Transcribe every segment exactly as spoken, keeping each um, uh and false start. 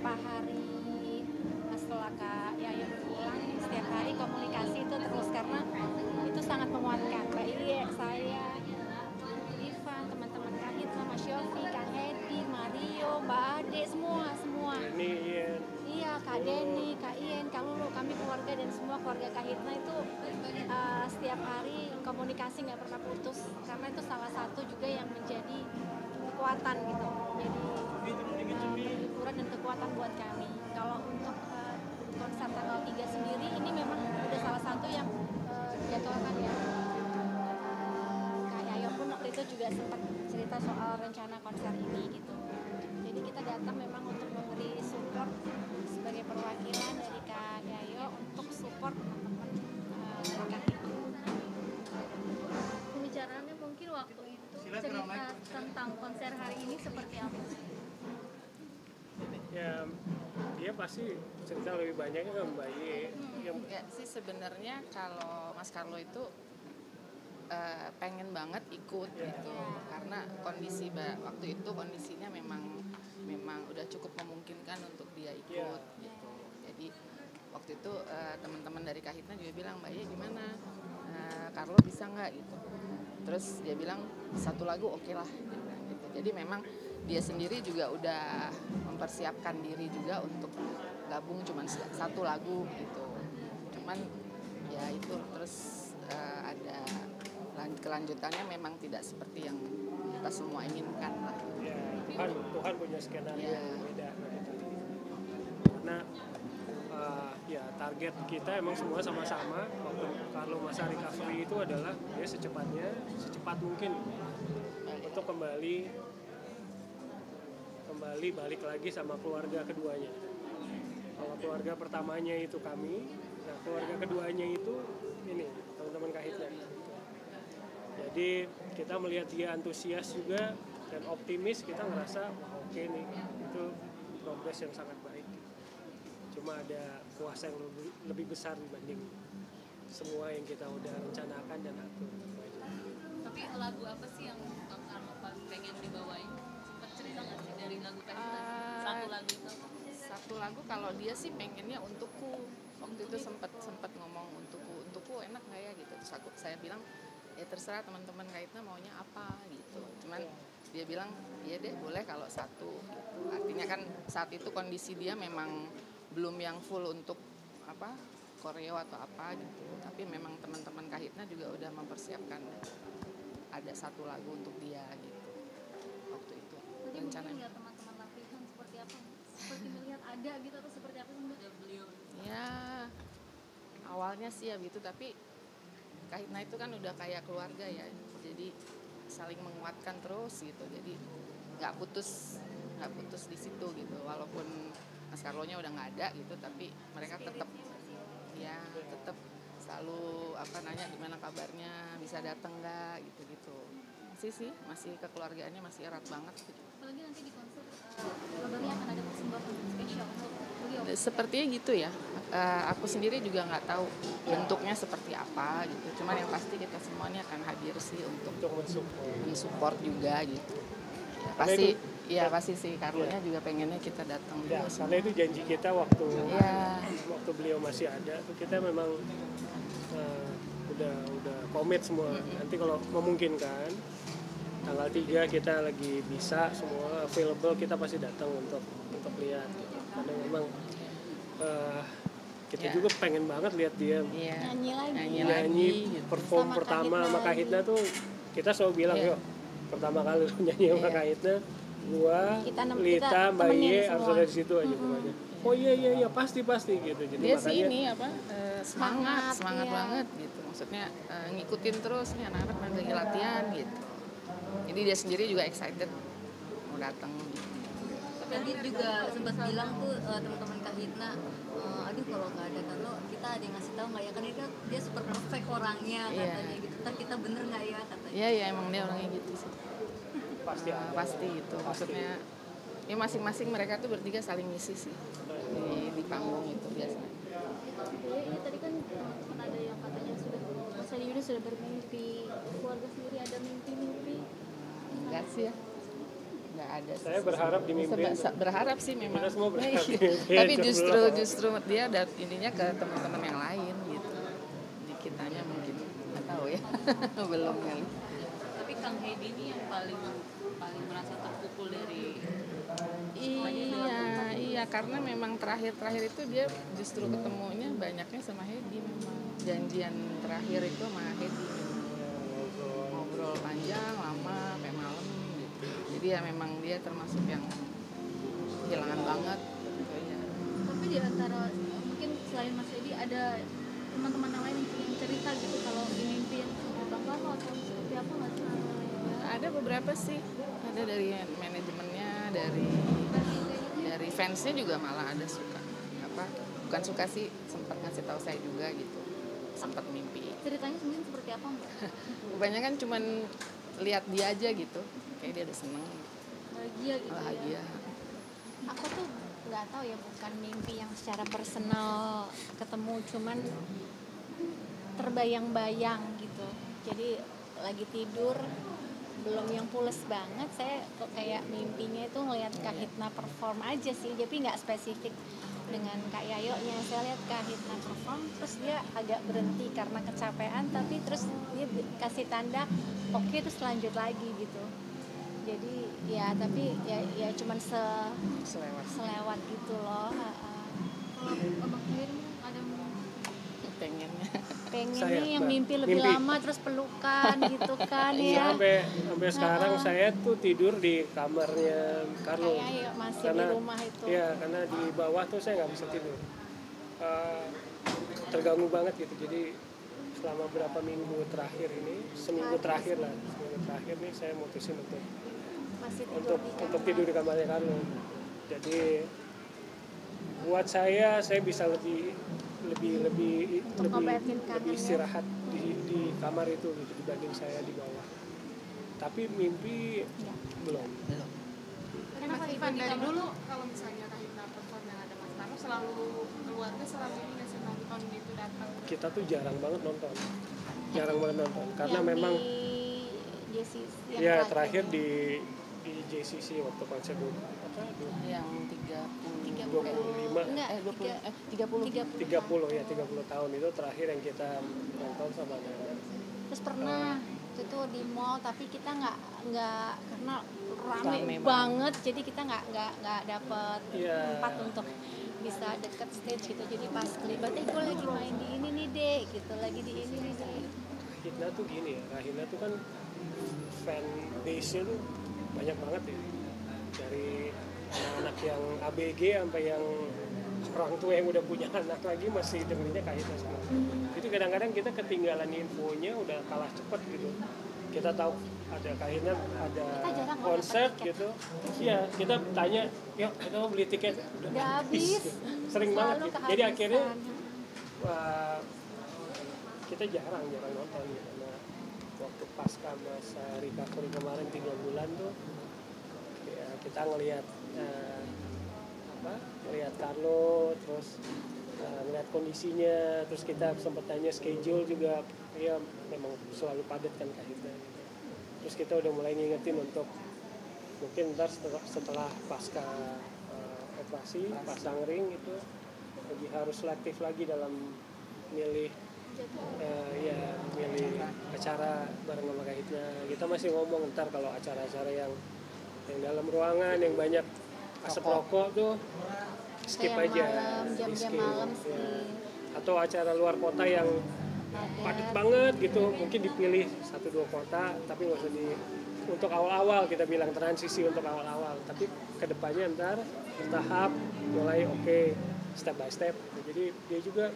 beberapa hari setelah Kak Yayo pulang, setiap hari komunikasi itu terus karena itu sangat menguatkan. Mbak Iye, saya, Ivan, teman-teman Kak Hitna, Mas Yofi, Kang Hedi, Mario, Mbak Ade, semua semua. Ini Ian. Iya, Kak Denny, Kak Ian, Kak Lulu, kami keluarga dan semua keluarga Kak Hitna itu uh, setiap hari komunikasi nggak pernah putus karena itu salah satu juga yang menjadi kekuatan gitu. Jadi uh, penghiburan dan kekuatan buat kami. Kalau untuk uh, konser tanggal tiga sendiri ini memang udah salah satu yang uh, dijadwalkan ya. Kak Yayo pun waktu itu juga sempat cerita soal rencana konser ini gitu. Jadi kita datang memang untuk memberi support sebagai perwakilan dari Kak Yayo untuk support teman-teman uh, Kak Hitna. Pembicaraannya mungkin waktu itu cerita tentang konser hari ini seperti apa? Ya, dia pasti cerita lebih banyak ke Mbak Ye. Hmm, Yang ya sih sebenarnya kalau Mas Carlo itu uh, pengen banget ikut Ya. gitu karena kondisi ba- waktu itu kondisinya memang memang udah cukup memungkinkan untuk dia ikut Ya. gitu. Jadi waktu itu uh, teman-teman dari Kak Hitna juga bilang, Mbak Ye gimana, uh, Carlo bisa nggak gitu. Terus dia bilang satu lagu oke lah gitu. Jadi memang dia sendiri juga udah mempersiapkan diri juga untuk gabung cuman satu lagu gitu. Cuman ya itu terus uh, ada kelanjutannya memang tidak seperti yang kita semua inginkan lah. ya, Tuhan, Tuhan punya skenario Ya. yang beda. Karena uh, ya target kita emang semua sama-sama. Waktu kalau masa recovery itu adalah dia secepatnya, secepat mungkin untuk kembali kembali balik lagi sama keluarga keduanya. Kalau keluarga pertamanya itu kami, nah keluarga keduanya itu ini teman-teman Kak Hitna. Jadi kita melihat dia antusias juga dan optimis, kita ngerasa wah oke nih, itu progres yang sangat baik. Cuma ada kuasa yang lebih, lebih besar dibanding semua yang kita udah rencanakan dan atur. Tapi lagu apa sih yang Kang Carlo paling pengen dibawain? Sempat cerita nggak sih dari lagu Kak Hitna? Uh, Satu lagu itu apa? Satu lagu kalau dia sih pengennya untukku. Waktu itu sempat sempat ngomong untukku, untukku enak nggak ya gitu. Terus aku saya bilang ya terserah teman-teman Kak Hitna maunya apa gitu. Cuman dia bilang iya deh boleh kalau satu gitu. Artinya kan saat itu kondisi dia memang belum yang full untuk apa koreo atau apa gitu. Tapi memang teman-teman Kak Hitna juga udah mempersiapkan ada satu lagu untuk dia gitu. Waktu itu Tadi mungkin rencananya. lihat teman-teman latihan seperti apa? Seperti melihat ada gitu atau seperti apa sih Mbak? Beliau. Ya awalnya sih ya gitu, tapi Kak Hitna itu kan udah kayak keluarga ya, jadi saling menguatkan terus gitu, jadi nggak putus nggak putus di situ gitu, walaupun Mas Carlo-nya udah nggak ada gitu, tapi mereka tetap ya tetap selalu apa nanya gimana kabarnya, bisa datang nggak gitu gitu. Masih sih masih kekeluargaannya masih erat banget gitu. Apalagi nanti di konser uh, kabarnya akan ada persembahan spesial untuk beliau. Sepertinya gitu ya. Uh, aku sendiri juga nggak tahu bentuknya seperti apa gitu. Cuman yang pasti kita semuanya akan hadir sih untuk Untuk mensupport. mensupport juga gitu. Ya, pasti, ya pasti sih Carlo-nya juga pengennya kita datang Ya, juga. karena itu janji kita waktu Ya. waktu beliau masih ada, tuh kita memang uh, udah udah komit semua. Nanti kalau memungkinkan tanggal tiga kita lagi bisa semua available, kita pasti datang untuk untuk lihat gitu. Karena memang uh, kita Ya. juga pengen banget lihat dia Iya. Nyanyi lagi. Nyanyi nyanyi lagi gitu. perform Sama Kak pertama Hitna sama Kak lagi. Hitna tuh kita selalu bilang Iya. yuk pertama kali lu nyanyi sama Iya. Kak Hitna, gua, Kita nem- Lita, kita Mbak temenin Ye semua. harus ada di situ aja pokoknya. Oh iya iya iya pasti pasti gitu. Jadi Dia sih makanya ini apa eh, semangat Semangat, semangat iya. banget gitu, maksudnya eh, ngikutin terus nih anak-anak lagi latihan gitu, jadi dia sendiri juga excited mau datang gitu. Tadi juga sempat bilang tuh uh, teman-teman Kak Hitna, uh, aduh kalau nggak ada Carlo kita ada yang ngasih tahu nggak ya, kan dia kan dia super perfect orangnya Iya. katanya gitu. Ntar kita bener nggak ya katanya. Iya ya emang dia orangnya gitu sih. pasti Eh, ada. pasti gitu, maksudnya ya masing-masing mereka tuh bertiga saling ngisi sih di, di panggung itu biasanya. Jadi ini tadi kan teman-teman ada yang katanya sudah Mas Yudi sudah bermimpi, keluarga sendiri ada mimpi-mimpi. Enggak sih ya, nggak ada. Saya berharap di mimpi. Seba- sa- berharap sih memang. Kita semua berharap di Iya. mimpi, Tapi jomblo. justru justru dia ada ininya ke teman-teman yang lain gitu. Di kitanya mungkin nggak tahu ya. Belum kali. Tapi Kang Hedi ini yang paling paling merasa terpukul dari Iya, iya karena memang terakhir-terakhir itu dia justru ketemunya banyaknya sama Hedi memang. Janjian terakhir itu sama Hedi Ngobrol. ngobrol panjang lama sampai malam gitu. Jadi ya memang dia termasuk yang kehilangan banget gitu ya. Tapi di antara mungkin selain Mas Edi ada teman-teman yang lain yang cerita gitu kalau dimimpiin sama Bang Karno atau seperti apa nggak sih? Ada beberapa sih, ada dari manajemennya, dari dari fansnya juga malah ada suka apa bukan suka sih, sempat ngasih tahu saya juga gitu, sempat mimpi. Ceritanya mungkin seperti apa Mbak? Kebanyakan cuman lihat dia aja gitu, kayak dia udah seneng, Bahagia gitu ya. bahagia. Aku tuh nggak tahu ya, bukan mimpi yang secara personal ketemu, cuman terbayang-bayang gitu. Jadi lagi tidur belum yang pules banget, saya kok kayak mimpinya itu ngelihat Kak Hitna perform aja sih, tapi nggak spesifik dengan Kak Yayonya. Saya lihat Kak Hitna perform, terus dia agak berhenti karena kecapean, tapi terus dia kasih tanda oke, okay, terus lanjut lagi gitu. Jadi ya tapi ya ya cuman se Selewat. selewat gitu loh. Ha-ha. Kalau Abang sendiri ada Pengennya. Pengennya Saya, yang Mbak. mimpi lebih Mimpi. lama terus pelukan gitu kan Iya, ya. sampai sampai sekarang saya tuh tidur di kamarnya Carlo. Kayak ya masih Karena- di rumah itu. Iya, karena di bawah tuh saya nggak bisa tidur. Eh, terganggu banget gitu. Jadi selama berapa minggu terakhir ini, seminggu terakhir lah, seminggu terakhir nih saya mutusin untuk Masih tidur untuk di untuk kamar. tidur di kamarnya Carlo. Jadi buat saya saya bisa lebih lebih lebih Untuk lebih, ngobatin kangen lebih ya. istirahat di di kamar itu gitu dibanding saya di bawah. Tapi mimpi Ya. belum. Belum. Tapi Mas Ivan dari dulu kalau misalnya Kak Hitna perform yang ada Mas Karno selalu keluarga selalu ini nggak sih nonton gitu datang. Kita tuh jarang banget nonton. Jarang banget nonton karena Yang memang di J C C yang ya terakhir di di J C C waktu konser dulu apa Yang tiga puluh, dua puluh lima enggak, eh dua puluh, tiga- eh tiga puluh. tiga puluh. tiga puluh ya tiga puluh tahun itu terakhir yang kita nonton sama anak-anak. Terus pernah itu tuh di mall, tapi kita nggak nggak karena rame, Rame banget, jadi kita nggak nggak nggak dapet Iya. tempat untuk bisa deket stage gitu. Jadi pas kelibat, eh gue lagi main di ini nih dek, gitu lagi di ini nih dek. Rahina tuh gini ya, Rahina tuh kan fan base-nya tuh banyak banget ya. Dari anak-anak yang A B G sampai yang orang tua yang udah punya anak lagi masih dengerinnya Kak Hitna semua. Jadi kadang-kadang kita ketinggalan infonya udah kalah cepet gitu. Kita tahu ada Kak Hitna, ada Kita jarang nggak konser dapet tiket. gitu. Iya, kita tanya, yuk kita mau beli tiket. Udah Udah habis, Sering banget selalu gitu. Jadi akhirnya kehabisan. wah, kita jarang jarang nonton gitu. Karena waktu pasca masa recovery kemarin tiga bulan tuh ya kita ngelihat eh, apa ngelihat Carlo, terus eh, ngelihat kondisinya, terus kita sempat tanya schedule juga, ya memang selalu padat kan Kak Hitna gitu. Terus kita udah mulai ngingetin untuk mungkin ntar setelah, setelah pasca eh, operasi pasang ring itu lebih harus selektif lagi dalam milih eh, ya milih acara bareng sama Kak Hitna. Kita masih ngomong ntar kalau acara-acara yang yang dalam ruangan yang banyak asap rokok tuh skip Kayak aja, malam, di jam-jam skip, malam ya. skip. Atau acara luar kota yang padat banget gitu, mungkin dipilih satu dua kota, tapi nggak usah di untuk awal-awal, kita bilang transisi untuk awal-awal, tapi kedepannya ntar bertahap mulai oke okay, step by step. Jadi dia juga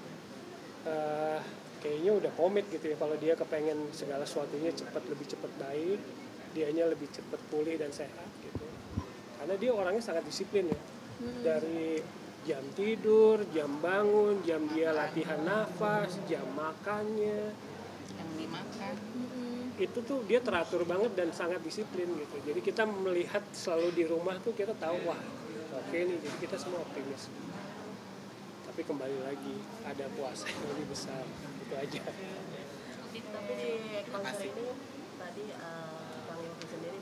uh, kayaknya udah komit gitu ya, kalau dia kepengen segala sesuatunya cepat, lebih cepat baik, dianya lebih cepat pulih dan sehat gitu. Karena dia orangnya sangat disiplin ya, dari jam tidur, jam bangun, jam dia latihan nafas, jam makannya, Yang dimakan. itu tuh dia teratur banget dan sangat disiplin gitu. Jadi kita melihat selalu di rumah tuh kita tahu wah oke nih, jadi kita semua optimis. Tapi kembali lagi ada puasa yang lebih besar, itu aja. Tapi di konser ini tadi uh, Kang Yofi sendiri bilang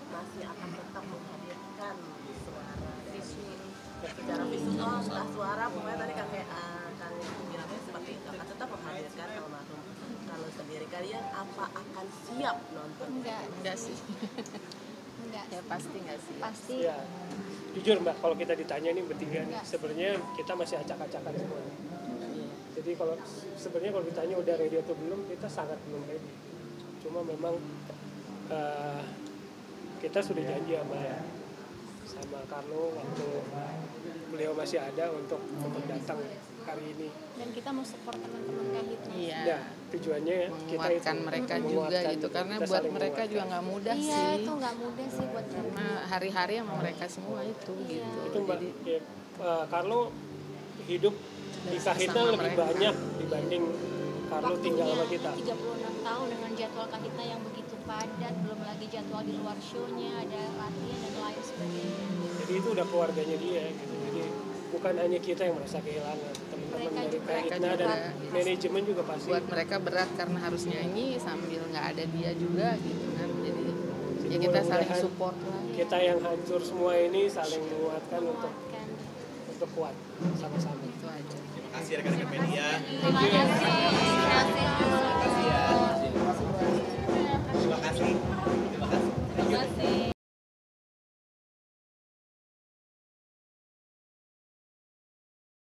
masih akan tetap menghadirkan suara dari secara visual, entah suara, pokoknya tadi kakek uh, kang bilangnya seperti itu akan tetap menghadirkan almarhum Carlo sendiri. Kalian apa akan siap nonton? Enggak, Enggak sih. enggak. Ya pasti enggak sih. Pasti. Ya, jujur Mbak, kalau kita ditanya nih bertiga nih, Enggak. sebenarnya kita masih acak-acakan semua. Jadi kalau sebenarnya kalau ditanya udah ready atau belum, kita sangat belum ready. Cuma memang uh, kita sudah janji sama sama Carlo waktu beliau masih ada untuk untuk datang hari ini. Dan kita mau support teman-teman kahitna. Iya. Nah, tujuannya kita itu Menguatkan mereka juga menguatkan, gitu karena kita buat saling mereka menguatkan. juga nggak mudah Iya, sih. itu nggak mudah sih buat mereka. Karena hari-hari sama mereka semua itu Iya. gitu. Itu Mbak, Jadi ya, uh, Carlo hidup di Kahitna Sama lebih mereka. banyak dibanding Carlo tinggal sama kita. tiga puluh enam tahun dengan jadwal kahitna yang begitu padat, belum lagi jadwal di luar show-nya, ada latihan dan lain sebagainya. Jadi itu udah keluarganya dia gitu. Jadi bukan hanya kita yang merasa kehilangan, teman-teman Mereka dari juga. Kahitna Mereka dan juga. manajemen juga pasti. buat mereka berat karena harus nyanyi sambil nggak ada dia juga gitu kan. Jadi ya kita saling mudah-mudahan support lah. Kita yang hancur semua ini saling menguatkan untuk Menguatkan. untuk kuat sama-sama. Itu aja. Terima kasih rekan-rekan media. Terima kasih.